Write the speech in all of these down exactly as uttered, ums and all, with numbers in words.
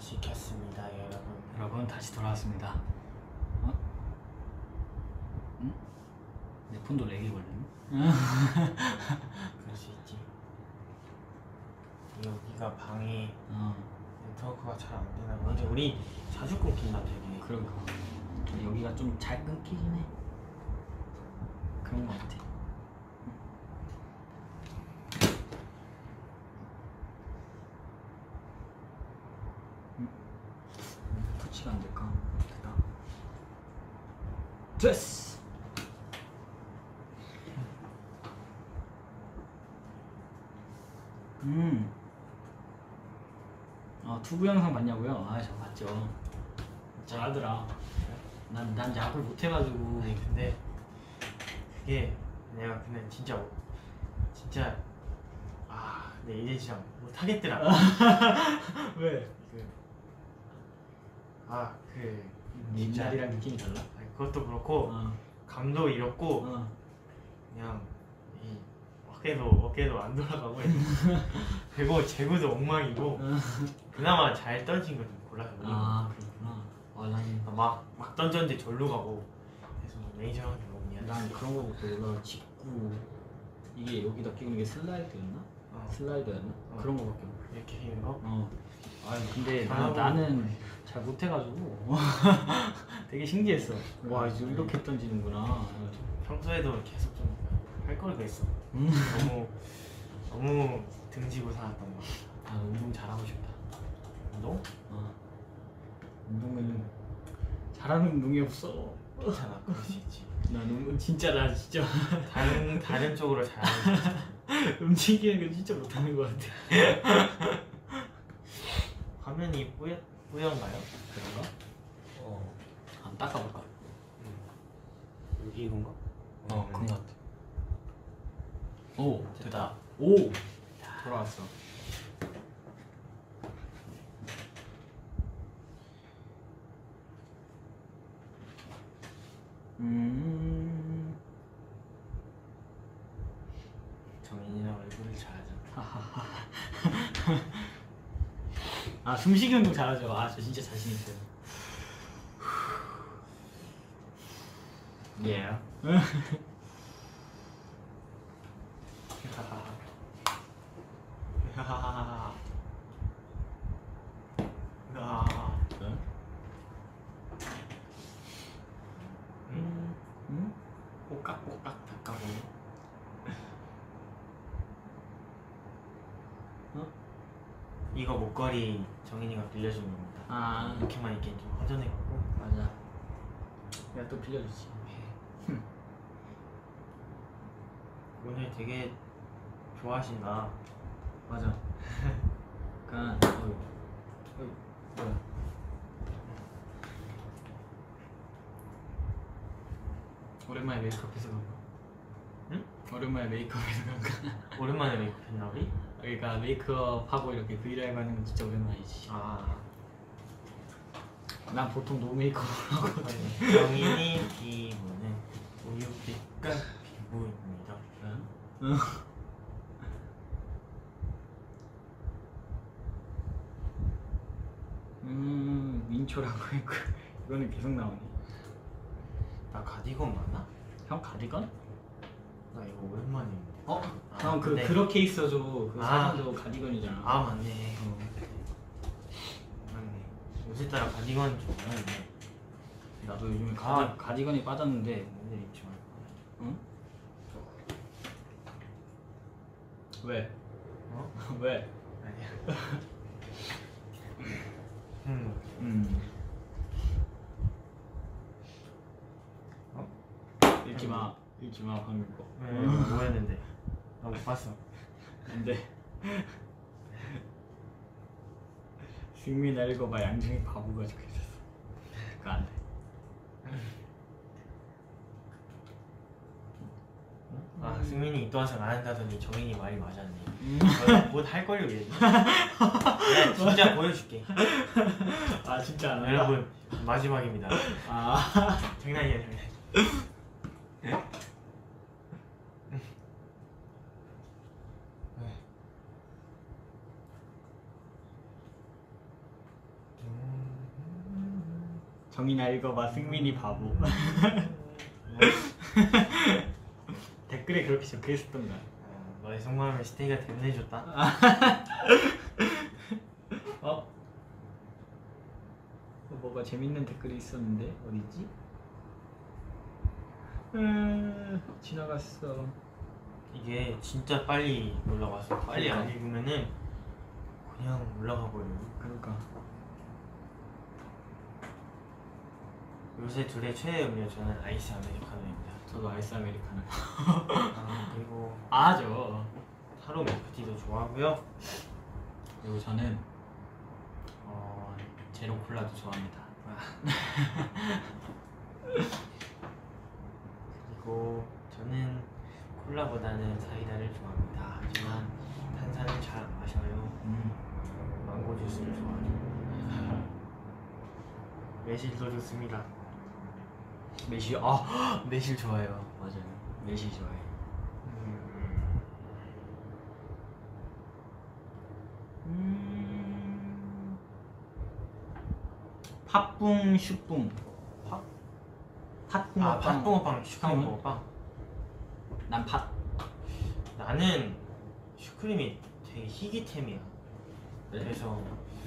다시 켰습니다, 여러분. 여러분 다시 돌아왔습니다. 어? 응? 내 폰도 렉이 걸렸네. 그럴 수 있지. 여기가 방에 어. 네트워크가 잘 안 되나 봐. 근데 우리 자주 끊긴다 되게. 그러니까 여기가 좀 잘 끊기긴 해. 그런 거 같아. 터치가 안 될까? 됐다. 됐어. 음. 아 투부 영상 봤냐고요? 아 저 봤죠. 잘하더라. 난, 난 야구를 못해가지고. 아니 근데 그게 내가 근데 진짜 진짜 아 근데 이제 진짜 못하겠더라. 왜? 그 아 그 옛날이랑 느낌이 달라? 아니, 그것도 그렇고 어. 감도 잃었고 어. 그냥 이 어깨도 어깨도 안 돌아가고 그리고 제구도 엉망이고 그나마 잘 던진 거 좀 골라서 올린 아 그렇구나. 아, 난, 막, 막 던졌는데 절로 가고 그래서 매니저랑 너무 미안해. 난 그런 거부터 몰라. 직구 이게 여기다 끼고 이게 슬라이드였나? 어. 슬라이드였나? 어. 그런 거밖에 몰라. 이렇게 하는 거? 어. 아 근데 나, 잘하고 나는 잘 못해가지고 되게 신기했어. 와 이제 이렇게 던지는구나. 평소에도 계속 좀 할 거리가 있어. 음. 너무 너무 등지고 살았던 거. 아 운동 잘하고 싶다. 운동? 어. 운동은 잘하는 운동이 없어. 괜찮아, 그럴 수 있지. 난 운동 진짜 나 진짜 다른 다른 쪽으로 잘하는 거. 움직이는 건 진짜 못하는 것 같아. 화면이 뿌여 뿌연가요? 그런가? 어. 한번 닦아볼까? 여기 이건가? 어 그런 것 같아. 오 됐다. 오 돌아왔어. 음. 정인이랑 얼굴을 잘하잖아. 아 숨쉬기 운동 잘하죠. 아 저 진짜 자신 있어요. 예. 하하하하. 아. 음. 음? 꼬깍꼬깍 닦아보네. 어? 이거 목걸이 정인이가 빌려준 겁니다. 아 이렇게만 입기엔 좀 허전해갖고. 맞아. 내가 또 빌려주지. 오늘 되게 좋아하신다. 맞아. 그러니까 어이 어이 뭐야? 오랜만에 메이크업해서 그런가? 응? 오랜만에 메이크업해서 그런가? 오랜만에 메이크업 했나 우리? 그러니까 메이크업하고 이렇게 브이라이브 하는 건 진짜 오랜만이지. 아. 난 보통 노 메이크업을 하거든. 정인이 피부는 우유빛깔 피부입니다. 응? 음 민초라고 했고 이거는 계속 나오네. 나 가디건 맞나? 형 가디건? 나 이거 오랜만에 입는데. 어? 아, 형 그 근데- 그렇게 있어줘. 그 아. 사진도 가디건이잖아. 아 맞네. 어. 맞네. 요새 따라 가디건 좀 많은데 나도 요즘에 가디, 아. 가디건이 빠졌는데. 오늘 입지 말고. 응? 왜? 어? 왜? 아니야. 음. 음. 어? 읽지 마. 읽지 마 방금 거. 왜? 뭐였는데? 나 못 봤어. 안돼. 승민 나 읽어봐. 양정이 바보가 적혀있었어. 그거 안돼. 아 승민이 입도화상 안 한다더니 정인이 말이 맞았네. 음. 곧할 걸로 그랬네. 내가 진짜 보여줄게. 아 진짜 안 한다? 여러분 마지막입니다. 아. 장난이야 장난. 네? 정인아 읽어봐. 승민이 바보. 뭐, 댓글에 그렇게 적혀있었던가. 어, 너의 속마음을 스테이가 대변해줬다. 어? 뭐가 재밌는 댓글이 있었는데 어디지? 음 지나갔어. 이게 진짜 빨리 올라와서 빨리 안 읽으면은 그냥 올라가 버려요. 그러니까 요새 둘의 최애 음료 저는 아이스 아메리카노입니다. 저도 아이스 아메리카노. 아, 그리고 아죠. 타로 밀크티도 좋아하고요. 그리고 저는 어 제로 콜라도 좋아합니다. 그리고 저는 콜라보다는 사이다를 좋아합니다. 하지만 탄산을 잘 안 마셔요. 음. 망고 주스를 좋아하죠. 매실도 좋습니다. 매실 아 매실 좋아해요. 맞아요. 매실 좋아해. 음. 음. 팥붕 슈붕. 팥? 팥붕어빵. 아, 팥붕어빵, 슈크림 형은? 붕어빵. 난 팥. 나는 슈크림이 되게 희귀템이야. 네? 그래서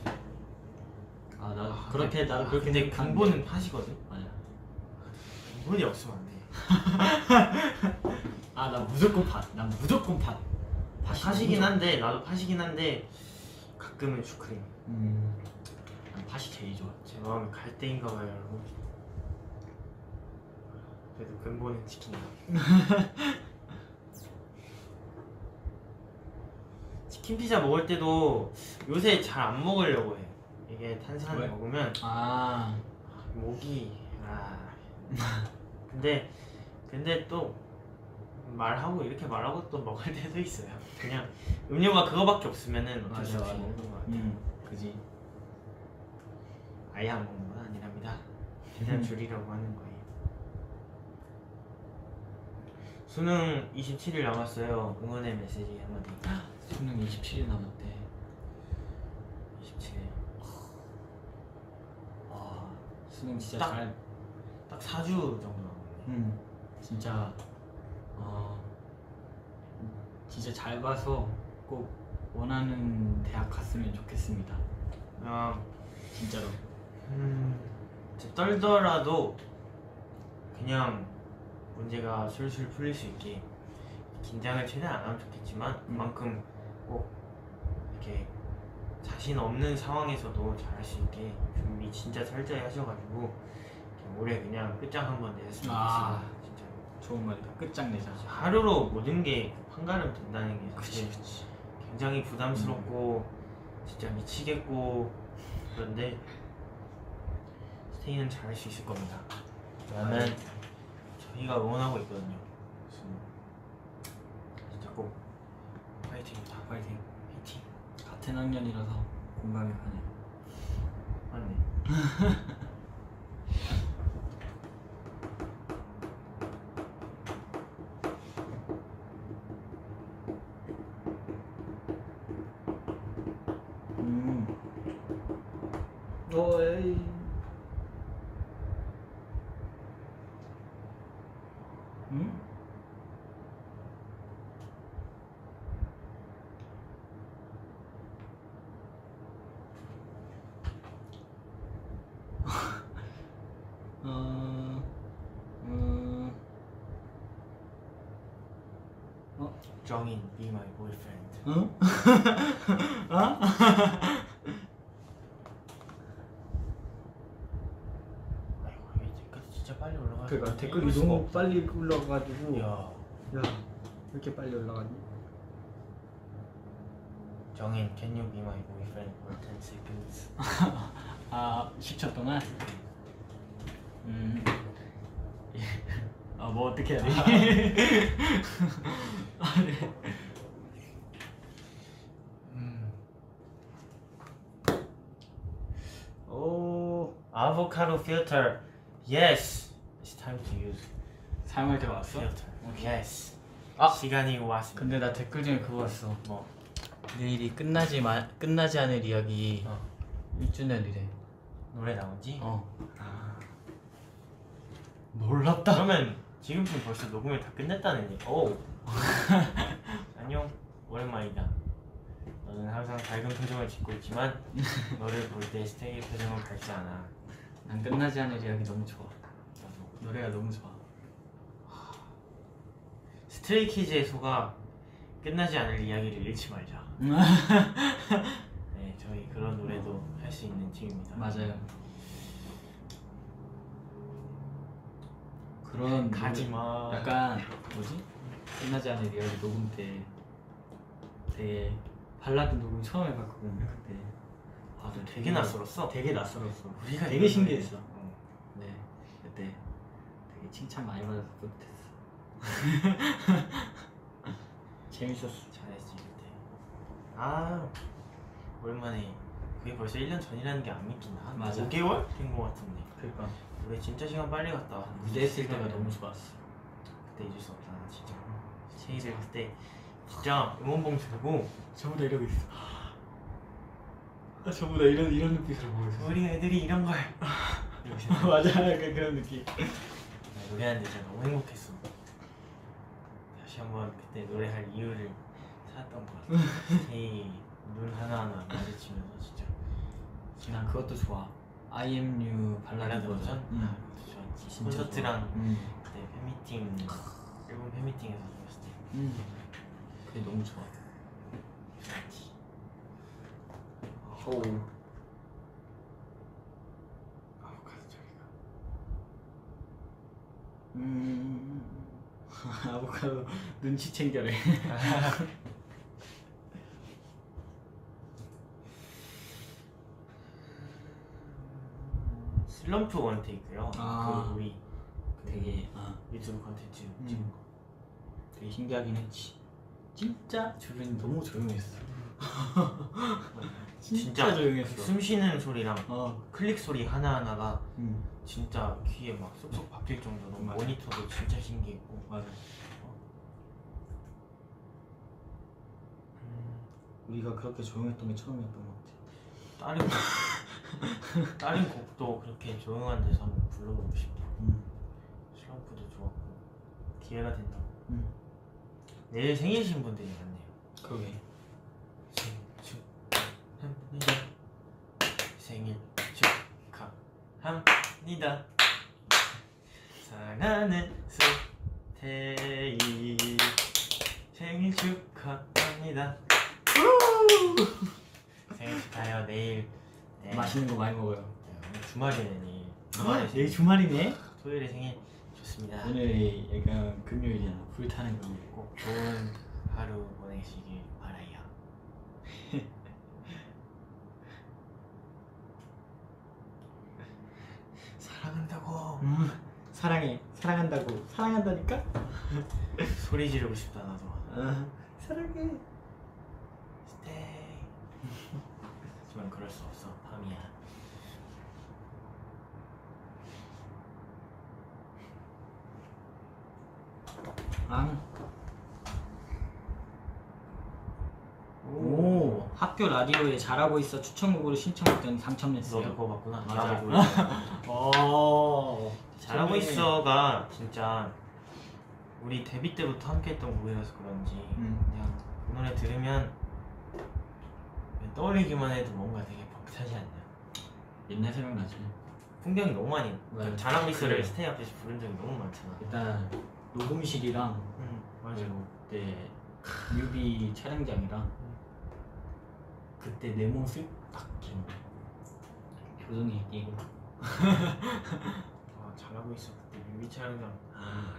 아 나도 아, 그렇게 근데- 나도 아, 그렇게 근데 생각하는데. 근본은 팥이거든. 맞아. 근본이 없으면 안 돼. 아 나 무조건 팥. 난 무조건 팥. 팥이 팥이긴 너무 한데 나도 팥이긴 한데 가끔은 슈크림. 좋아. 음. 난 팥이 제일 좋아. 제 마음이 갈대인가 봐요, 여러분. 그래도 근본은 지킨다. 치킨 피자 먹을 때도 요새 잘 안 먹으려고 해. 이게 탄산을 왜? 먹으면 아. 목이 아. 근데 근데 또 말하고 이렇게 말하고 또 먹을 때도 있어요. 그냥 음료가 그거밖에 없으면은 어쩔 수 맞아, 없이 맞아. 먹는 거 같아요. 음. 그지. 아예 안 먹는 건 아니랍니다. 최대한 음. 줄이려고 하는 거예요. 수능 이십칠 일 남았어요. 응원의 메시지 한마디. 수능 이십칠 일 남았대. 이십칠 일. 와. 수능 진짜 딱- 잘. 딱 사 주 정도 남았네. 음. 진짜 어. 진짜 잘 봐서 꼭 원하는 대학 갔으면 좋겠습니다. 그냥 진짜로. 음, 이제 떨더라도 그냥 문제가 술술 풀릴 수 있게 긴장을 최대한 안 하면 좋겠지만 음. 그만큼 꼭 이렇게 자신 없는 상황에서도 잘할 수 있게 준비 진짜 철저히 하셔가지고 그냥 올해 그냥 끝장 한번 내셨으면 아. 좋겠습니다. 진짜 좋은 말이다. 끝장내자. 하루로 모든 게 판가름 된다는 게 사실 그치 그치. 굉장히 부담스럽고 음. 진짜 미치겠고 그런데 스테이는 잘할 수 있을 겁니다. 저는 저희가 응원하고 있거든요. 진짜 꼭 파이팅입니다. 파이팅. 파이팅. 같은 학년이라서 공감이 가네. 맞네. 음. 어, 에이. 음? 어, 음, 어, 정인, be my boyfriend. 응? 어? 아이고 이 댓글 진짜 빨리 올라가. 그러니까 댓글이 너무 빨리 올라가가지고. 야, 야, 왜 이렇게 빨리 올라가니? 정인, can you be my boyfriend for ten seconds? 아, 십 초 동안? 음. 아, 뭐 어떻게 해야 돼? 아, 네. 음. 오, avocado filter. Yes, it's time to use 사용할 때 왔어? filter. 오케이. Yes. 아! 시간이 왔습니다. 근데 나 댓글 중에 그거 봤어. 뭐? 내일이 끝나지 마, 끝나지 않을 이야기 어. 일 주년이래. 노래 나온지? 어. 아. 놀랍다. 그러면 지금쯤 벌써 녹음이 다 끝냈다는 얘기. 오. 안녕. 오랜만이다. 너는 항상 밝은 표정을 짓고 있지만 너를 볼 때 스테이의 표정은 밝지 않아. 난 끝나지 않을 이야기 너무 좋아. 나도. 노래가 너무 좋아. 스트레이키즈의 소가 끝나지 않을 이야기를 잃지 말자. 네, 저희 그런 노래도 할 수 있는 팀입니다. 맞아요. 그런 가지마. 약간 뭐지? 끝나지 않을 이야기 녹음 때 되게 발라드 녹음 처음 해봤거든요. 그때 아, 너 되게 낯설었어? 되게 낯설었어. 우리가 되게 신기했어. 어. 네, 그때 되게 칭찬 많이 받아서 뿌듯했어. 재밌었어. 잘했지 그때. 아, 오랜만에. 그게 벌써 일 년 전이라는 게 안 믿긴다. 한 맞아. 오 개월 된 거 같은데. 그러니까 우리 진짜 시간 빨리 갔다. 무대했을 때가 너무 좋았어. 그때 잊을 수 없다. 나 진짜 체이들 그때 진짜 응원봉 들고 전부 다 이러고 있어. 아, 전부 다 이런 이런 눈빛으로 보고 있어. 우리 애들이 이런 걸 맞아, 약간 그런 느낌. 노래하는데 진짜 너무 행복했어. 다시 한번 그때 노래할 이유를 찾았던 것 같아. 제이 눈 하나하나 마주치면서 진짜. 난 그것도 좋아. I am you 발라드 발라드 버전. 버전? 응. 아, 그것도 좋았지. 진짜 콘서트랑 좋아. 응. 그때 팬미팅, 일본 팬미팅에서 들었을 때 응. 그게 너무 좋아. 좋았지. 오. 아보카도 저리가. 음. 아보카도 눈치 챙겨래. 슬럼프 원테이크요. 아. 그 우리 그 되게 아, 유튜브 컨텐츠 음. 찍은 거. 되게 신기하긴 했지. 진짜 주변이 너무 조용했어. 진짜, 조용했어. 숨 쉬는 소리랑 어. 클릭 소리 하나하나가 응. 진짜 귀에 막 쏙쏙 박힐 정도로 맞아. 모니터도 진짜 신기했고. 맞아. 음, 우리가 그렇게 조용했던 게 처음이었던 것 같아. 다른 곡, 다른 곡도 그렇게 조용한 데서 한번 불러보고 싶어. 응. 슬럼프도 좋았고 기회가 된다고. 응. 내일 생일이신 분들이 많네요. 그러게. 생일 축하합니다. 생일 축하합니다. 사랑하는 소태이 생일 축하합니다. 생일 축하해요. 내일 네. 맛있는 거 많이 먹어요. 네, 오늘 주말이네. 내일 아, 내일 주말이네. 토요일에 생일 좋습니다. 오늘이 약간 금요일이잖아. 불타는 금요일. 꼭 좋은 하루 보내시길 바라요. 사랑한다고. 음, 사랑해. 사랑한다고. 사랑한다니까? 소리 지르고 싶다 나도. 아, 사랑해. 스테이. 하지만 그럴 수 없어. 밤이야. 아. 오, 학교 라디오에 잘하고 있어 추천곡으로 신청했더니 당첨됐어요. 너도 그거 봤구나. 맞아. 나도 그거 오, 잘하고 있어가 진짜 우리 데뷔 때부터 함께했던 곡이라서 그런지 음. 그냥 그 노래 들으면 그냥 떠올리기만 해도 뭔가 되게 벅차지 않냐. 옛날 생각나지. 풍경이 너무 많이. 맞아. 잘하고 있어를 그래. 스테이 앞에서 부른 적이 너무 많잖아. 일단 녹음실이랑 응 맞아. 그리고 그때 뮤비 촬영장이랑 그때 내 모습 딱 기억나. 표정이 이거. 아 잘하고 있어. 그때 뮤비 촬영장. 아,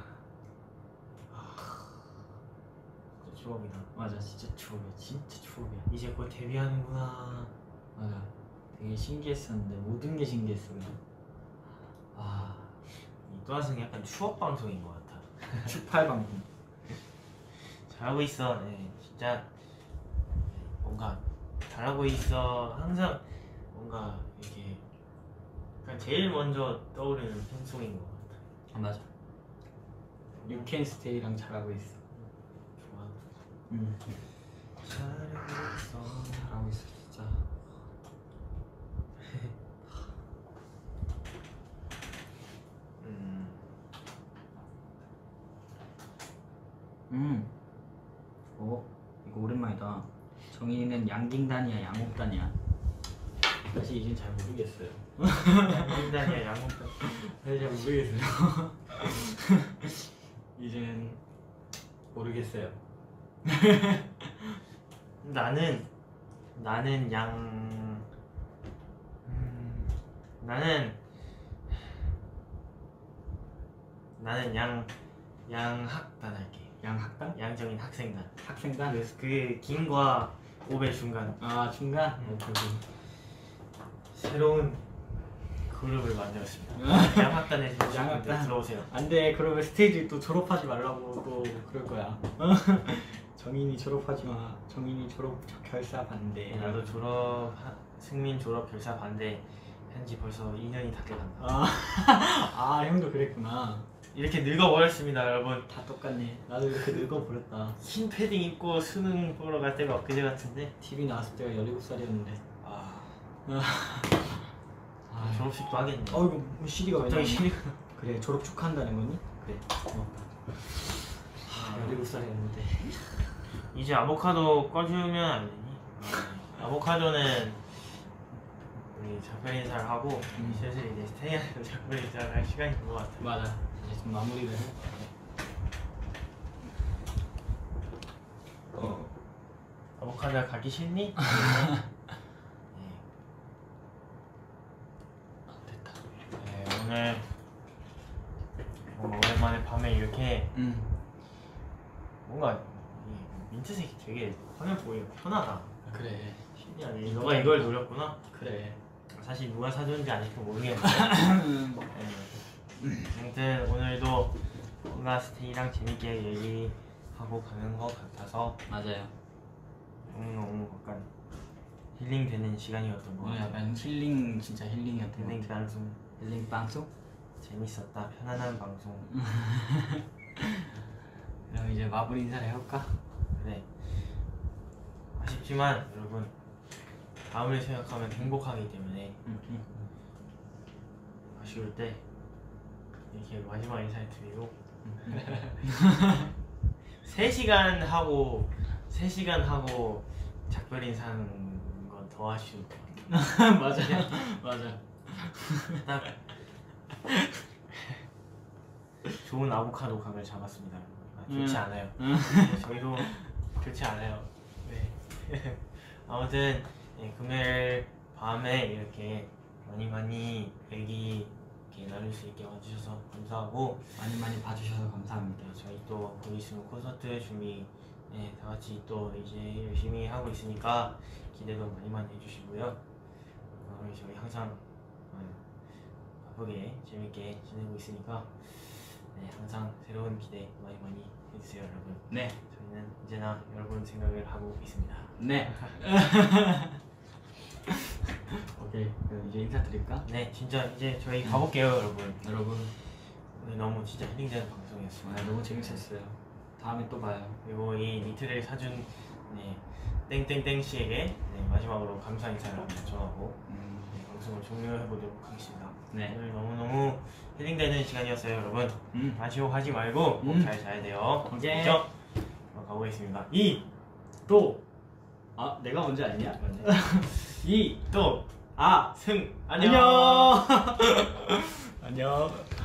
진짜 추억이다. 맞아, 진짜 추억이야. 진짜 추억이야. 이제 곧 데뷔하는구나. 맞아. 되게 신기했었는데 모든 게 신기했어 그냥. 아, 이 또한승 약간 추억 방송인 것 같아. 추팔 방송. 잘하고 있어. 네, 진짜 뭔가 잘하고 있어. 항상 뭔가 이렇게 그냥 제일 먼저 떠오르는 팬송인 것 같아. 아, 맞아. You Can Stay랑 잘하고 있어. 좋아. 응. 잘하고 있어. 잘하고 있어 진짜. 음. 어 이거 오랜만이다. 정인이는 양딩단이야 양옥단이야? 사실 이젠 잘 모르겠어요. 양딩단이야 양옥단. 사실 잘 모르겠어요. 이젠 모르겠어요. 나는 나는 양 음, 나는 나는 양 양학단 할게. 양학단? 양정인 학생단. 학생단? 그래서 그 김과 옵의 중간 아 중간? 음. 오케이 오케이. 새로운 그룹을 만들었습니다. 양학단에 지금 양학단. 들어오세요. 안돼 그러면 스테이지 또 졸업하지 말라고 또 그럴 거야. 정인이 졸업하지 마. 정인이 졸업 결사 반대. 나도 졸업 하- 승민 졸업 결사 반대 한지 벌써 이 년이 다 돼간다. 아, 아 형도 그랬구나. 이렇게 늙어버렸습니다 여러분. 다 똑같네. 나도 이렇게 늙어버렸다. 흰 패딩 입고 수능 보러 갈 때가 엊그제 같은데. 티비 나왔을 때가 열일곱 살이었는데. 아, 아, 졸업식도 하겠네. 어 이거 뭐 씨디가 왜 갑자기 나왔니? 시리가 그래 졸업 축하한다는 거니? 그래 고맙다. 아, 열일곱 살이었는데. 이제 아보카도 꺼주면 안 되니? 아, 아보카도는 우리 작별 인사를 하고 음. 슬슬 이제 스테이한테 작별 인사를 할 시간인 것 같아. 맞아. 이제 좀 마무리를 해. 어. 아보카도야 가기 싫니? 네. 됐다. 네, 오늘 뭔가 오랜만에 밤에 이렇게 응. 뭔가 이 민트색이 되게 화면 보기가 편하다. 그래. 신기하네. 너가 이걸 노렸구나. 그래. 사실 누가 사줬는지 아직도 모르겠는데. 네. 아무튼 오늘도 뭔가 스테이랑 재밌게 얘기하고 가는 것 같아서 맞아요. 너무너무 약간 힐링되는 시간이었던 것 오늘 같아요. 약간 힐링 진짜 힐링이었던 것 힐링 같아. 방송 힐링 방송? 재밌었다. 편안한 방송. 그럼 이제 마무리 인사를 해볼까? 네. 아쉽지만 여러분 다음을 생각하면 행복하기 때문에 응, 응. 아쉬울 때 이렇게 마지막 인사를 드리고 세 시간 하고 세 시간 하고 작별 인사하는 건 더 아쉬울 것 같아요. 맞아. 맞아. 딱 좋은 아보카도 각을 잡았습니다. 아, 좋지 음. 않아요. 음. 저희도 좋지 않아요. 네. 아무튼 네, 금요일 밤에 이렇게 많이 많이 얘기 이렇게 나눌 수 있게 와주셔서 감사하고 많이 많이 봐주셔서 감사합니다. 네, 저희 또 곧 있으면 콘서트 준비 네, 다 같이 또 이제 열심히 하고 있으니까 기대도 많이 많이 해주시고요. 어, 저희 항상 어, 바쁘게 재밌게 지내고 있으니까 네, 항상 새로운 기대 많이 많이 해주세요 여러분. 네. 저희는 언제나 여러분 생각을 하고 있습니다. 네. 오케이. 그럼 이제 인사드릴까? 네 진짜 이제 저희 가볼게요 여러분. 여러분 오늘 너무 진짜 힐링되는 방송이었습니다. 아, 너무 재밌었어요. 다음에 또 봐요. 그리고 이 니트를 사준 네, 땡땡땡 씨에게 네, 마지막으로 감사 인사를 한번 전하고 음, 네, 방송을 종료해보도록 하겠습니다. 네. 오늘 너무너무 힐링되는 시간이었어요 여러분. 음. 아쉬워하지 말고 꼭 음. 잘 자야 돼요. 오케이. 알겠죠? 그럼 가보겠습니다. 이, 또. 아 내가 먼저 아니냐? 이, 또, 아 승, 안녕. 안녕. 안녕.